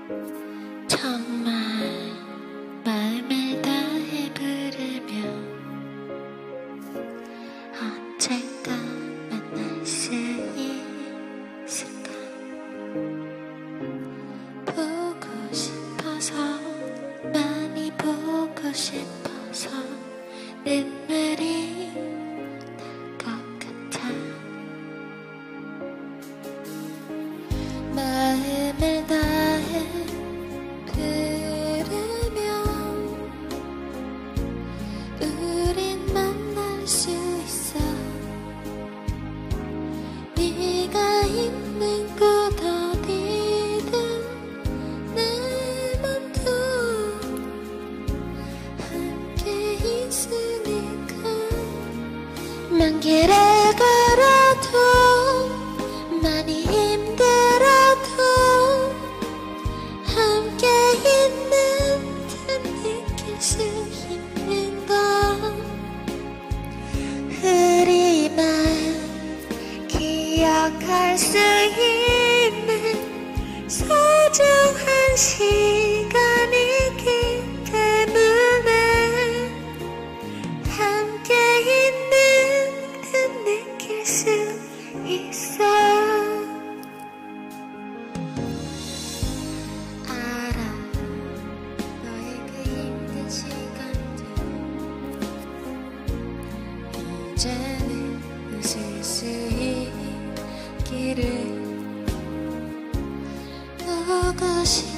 정말 마음을 다해 부르며 언젠가 만날 수 있을까. 보고 싶어서 많이 보고 싶어서 눈물이 날 것 같아. 마음을 다해 부르며 우린 만날 수 있어. 네가 있는 곳 어디든 내 맘도 함께 있으니까. 먼 길을 걸어도 많이 힘들어도 함께 있는 듯 느낄 수 있는 건 우리만 기억할 수 있는 소중한 시간이기 때문에 함께 있는 듯 느낄 수 있어. 알아, 너의 그 힘든 시간들 이제는 웃을 수 있기를. 보고 싶어.